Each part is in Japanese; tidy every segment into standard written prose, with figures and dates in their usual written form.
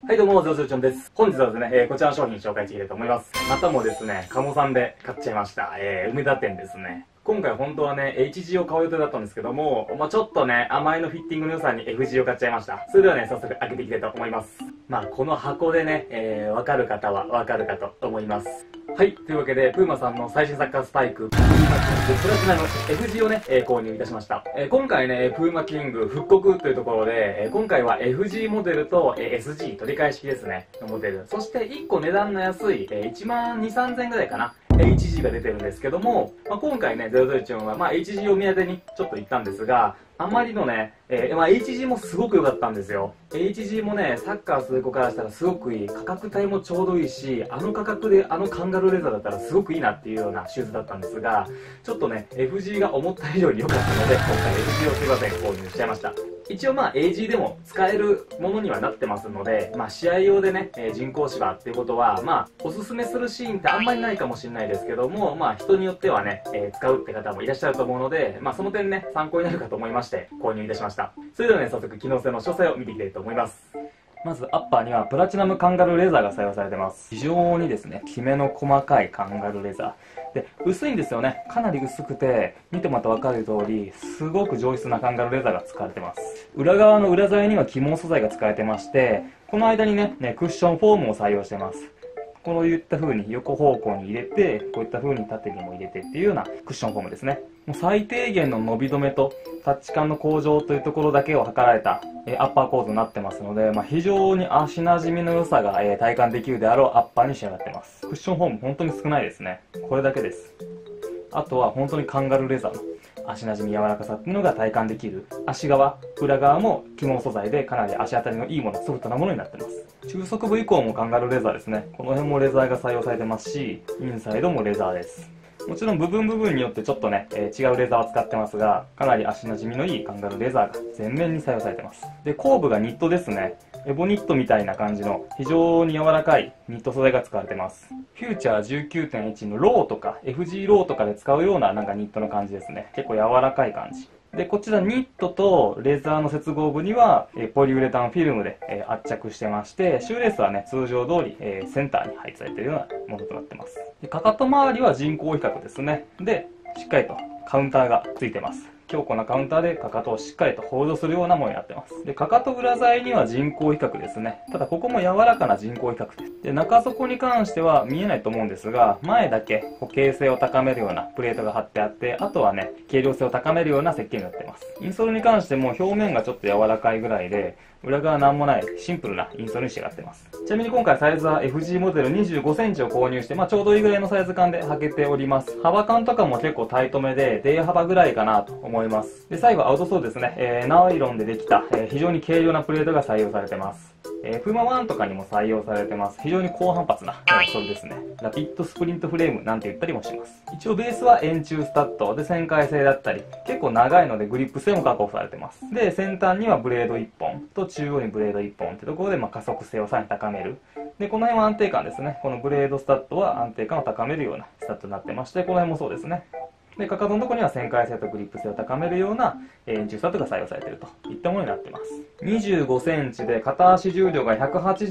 はいどうも、ゼロゼロちゃんです。本日はですね、こちらの商品紹介していきたいと思います。またもですね、鴨さんで買っちゃいました。梅田店ですね。今回本当はね、HG を買う予定だったんですけども、ちょっとね、甘いのフィッティングの良さに FG を買っちゃいました。それではね、早速開けていきたいと思います。この箱でね、わかる方はわかるかと思います。はい、というわけで、プーマさんの最新サッカースパイク、プーマキングプラチナの FG をね、購入いたしました。今回ね、プーマキング復刻というところで、今回は FG モデルと、SG 取り替え式ですね、のモデル。そして1個値段の安い、1万2、3000円ぐらいかな。HG が出てるんですけども、今回ね、001は、HG を目当てにちょっと行ったんですが、あまりのね、HG もすごく良かったんですよ。HG もね、サッカーする子からしたらすごくいい。価格帯もちょうどいいし、あの価格であのカンガルーレザーだったらすごくいいなっていうようなシューズだったんですが、ちょっとね、FG が思った以上に良かったので、今回 FG をすいません、購入しちゃいました。一応AG でも使えるものにはなってますので、試合用でね、人工芝っていうことは、おすすめするシーンってあんまりないかもしれないですけども、人によってはね、使うって方もいらっしゃると思うので、その点ね、参考になるかと思いまして、購入いたしました。それではね、早速機能性の詳細を見ていきたいと思います。まずアッパーにはプラチナムカンガルーレザーが採用されてます。非常にですね、きめの細かいカンガルーレザー。で、薄いんですよね。かなり薄くて、見てもらってわかる通り、すごく上質なカンガルーレザーが使われてます。裏側の裏材には起毛素材が使われてまして、この間にね、クッションフォームを採用してます。こういった風に横方向に入れて、こういった風に縦にも入れてっていうようなクッションフォームですね。もう最低限の伸び止めとタッチ感の向上というところだけを図られたアッパー構造になってますので、非常に足馴染みの良さが体感できるであろうアッパーに仕上がってます。クッションフォーム本当に少ないですね。これだけです。あとは本当にカンガルーレザーの足馴染み柔らかさっていうのが体感できる。足側、裏側も起毛素材でかなり足当たりのいいもの、ソフトなものになってます。中足部以降もカンガルーレザーですね。この辺もレザーが採用されてますし、インサイドもレザーです。もちろん部分によってちょっとね、違うレザーを使ってますが、かなり足馴染みのいいカンガルーレザーが全面に採用されてます。で、後部がニットですね。エボニットみたいな感じの非常に柔らかいニット素材が使われてます。フューチャー 19.1 のローとか FG ローとかで使うようなニットの感じですね。結構柔らかい感じ。で、こちらニットとレザーの接合部にはポリウレタンフィルムで圧着してまして、シューレースはね、通常通りセンターに配置されているようなものとなってます。で、かかと周りは人工比較ですね。で、しっかりとカウンターがついてます。強固なカウンターでかかとをしっかりとホールドするようなものになってます。で、かかと裏材には人工比較ですね。ただここも柔らかな人工比較です。で、中底に関しては見えないと思うんですが、前だけ固形性を高めるようなプレートが貼ってあって、あとはね、軽量性を高めるような設計になってます。インソールに関しても表面がちょっと柔らかいぐらいで、裏側なんもないシンプルなインソールに仕上がってます。ちなみに今回サイズは FG モデル25センチを購入して、ちょうどいいぐらいのサイズ感で履けております。幅感とかも結構タイトめで、デイ幅ぐらいかなと思います。で、最後アウトソールですね。ナイロンでできた、非常に軽量なプレートが採用されてます。プーマ1とかにも採用されてます。非常に高反発なソールですね。ラピッドスプリントフレームなんて言ったりもします。一応ベースは円柱スタッドで旋回性だったり、結構長いのでグリップ性も確保されてます。で、先端にはブレード1本と中央にブレード1本ってところで加速性をさらに高める。で、この辺は安定感ですね。このブレードスタッドは安定感を高めるようなスタッドになってまして、この辺もそうですね。で、かかとのところには旋回性とグリップ性を高めるような円柱スタッドが採用されているといったものになっています。25センチで片足重量が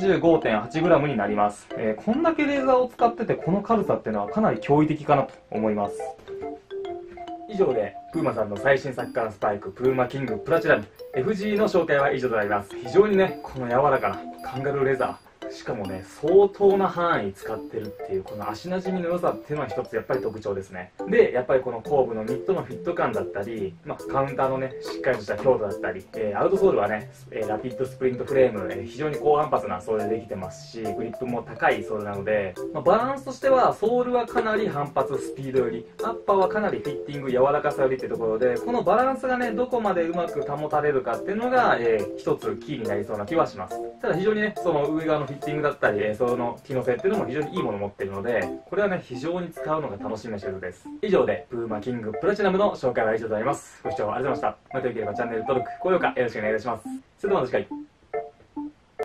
185.8g になります。こんだけレーザーを使っててこの軽さっていうのはかなり驚異的かなと思います。以上でプーマさんの最新サッカースパイクプーマキングプラチナム FG の紹介は以上となります。非常にね、この柔らかなカンガルーレザー、しかもね、相当な範囲使ってるっていう、この足馴染みの良さっていうのは一つやっぱり特徴ですね。で、やっぱりこの後部のニットのフィット感だったり、カウンターのね、しっかりとした強度だったり、アウトソールはね、ラピッドスプリントフレーム、非常に高反発なソールでできてますし、グリップも高いソールなので、バランスとしては、ソールはかなり反発スピードより、アッパーはかなりフィッティング柔らかさよりっていうところで、このバランスがね、どこまでうまく保たれるかっていうのが、一つキーになりそうな気はします。ただ非常にね、その上側のフィッティングだったり、その機能性っていうのも非常にいいものを持っているので、これはね、非常に使うのが楽しみなシューズです。以上で、プーマキングプラチナムの紹介は以上となります。ご視聴ありがとうございました。またよければチャンネル登録、高評価よろしくお願いいたします。それではまた次回。